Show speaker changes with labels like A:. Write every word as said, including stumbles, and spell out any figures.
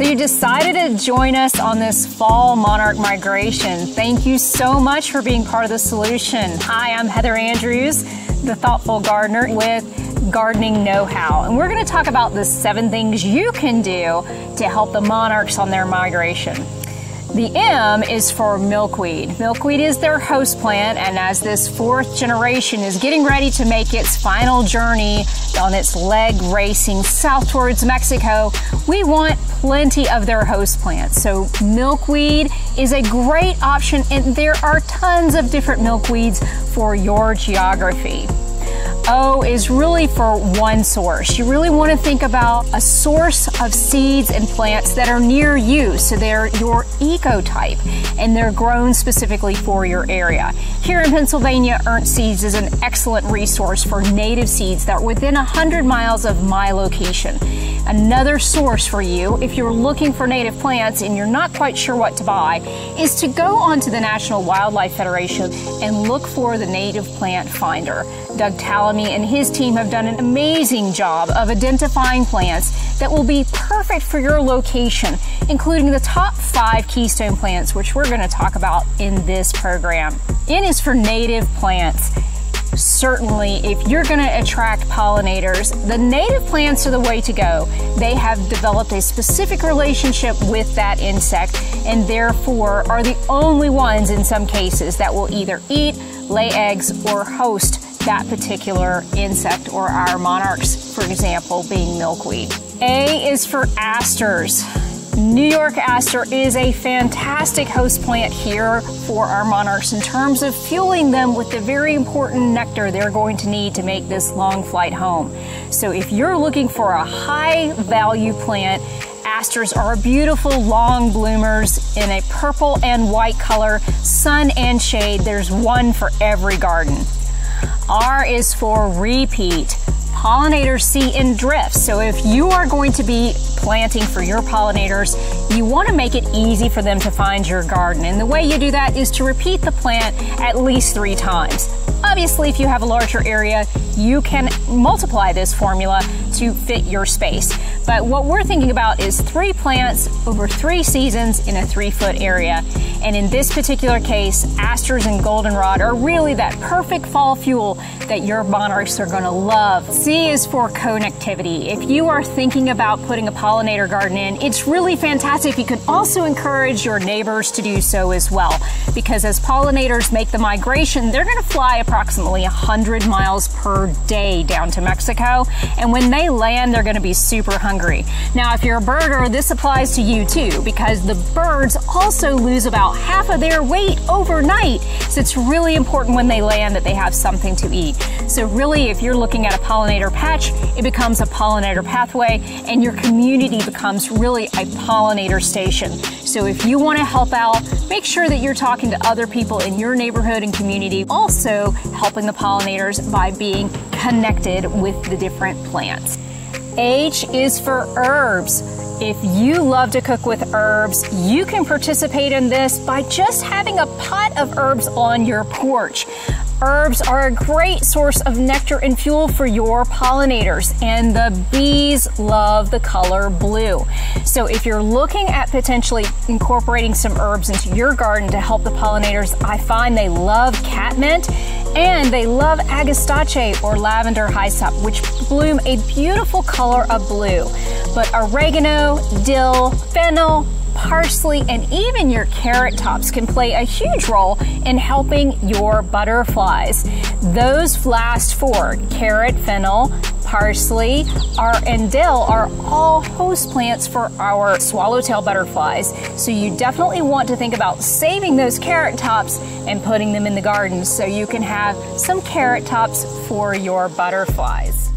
A: So you decided to join us on this fall monarch migration. Thank you so much for being part of the solution. Hi, I'm Heather Andrews, the Thoughtful Gardener with Gardening Know-How. And we're going to talk about the seven things you can do to help the monarchs on their migration. The M is for milkweed. Milkweed is their host plant, and as this fourth generation is getting ready to make its final journey on its leg racing south towards Mexico, we want plenty of their host plants. So milkweed is a great option, and there are tons of different milkweeds for your geography. O is really for one source. You really want to think about a source of seeds and plants that are near you, so they're your ecotype and they're grown specifically for your area. Here in Pennsylvania, Ernst Seeds is an excellent resource for native seeds that are within one hundred miles of my location. Another source for you, if you're looking for native plants and you're not quite sure what to buy, is to go onto the National Wildlife Federation and look for the Native Plant Finder. Doug Tallamy and his team have done an amazing job of identifying plants that will be perfect for your location, including the top five keystone plants, which we're going to talk about in this program. N is for native plants. Certainly, if you're going to attract pollinators, the native plants are the way to go. They have developed a specific relationship with that insect and therefore are the only ones in some cases that will either eat, lay eggs, or host that particular insect, or our monarchs, for example, being milkweed. A is for asters. New York aster is a fantastic host plant here for our monarchs in terms of fueling them with the very important nectar they're going to need to make this long flight home. So if you're looking for a high value plant, asters are beautiful long bloomers in a purple and white color, sun and shade. There's one for every garden. R is for repeat. Pollinators see in drifts, so if you are going to be planting for your pollinators, you want to make it easy for them to find your garden. And the way you do that is to repeat the plant at least three times. Obviously, if you have a larger area, you can multiply this formula to fit your space. But what we're thinking about is three plants over three seasons in a three foot area. And in this particular case, asters and goldenrod are really that perfect fall fuel that your monarchs are going to love. C is for connectivity. If you are thinking about putting a pollinator garden in, it's really fantastic. You can also encourage your neighbors to do so as well, because as pollinators make the migration, they're going to fly approximately one hundred miles per day down to Mexico, and when they land, they're going to be super hungry. Now, if you're a birder, this applies to you too, because the birds also lose about half of their weight overnight, so it's really important when they land that they have something to eat. So really, if you're looking at a pollinator patch, it becomes a pollinator pathway, and your community becomes really a pollinator station. So if you want to help out, make sure that you're talking to other people in your neighborhood and community, also helping the pollinators by being connected with the different plants. H is for herbs. If you love to cook with herbs, you can participate in this by just having a pot of herbs on your porch. Herbs are a great source of nectar and fuel for your pollinators, and the bees love the color blue. So if you're looking at potentially incorporating some herbs into your garden to help the pollinators, I find they love catmint and they love agastache or lavender hyssop, which bloom a beautiful color of blue. But oregano, dill, fennel, parsley, and even your carrot tops can play a huge role in helping your butterflies. Those last four, carrot, fennel, parsley, are, and dill, are all host plants for our swallowtail butterflies. So you definitely want to think about saving those carrot tops and putting them in the garden so you can have some carrot tops for your butterflies.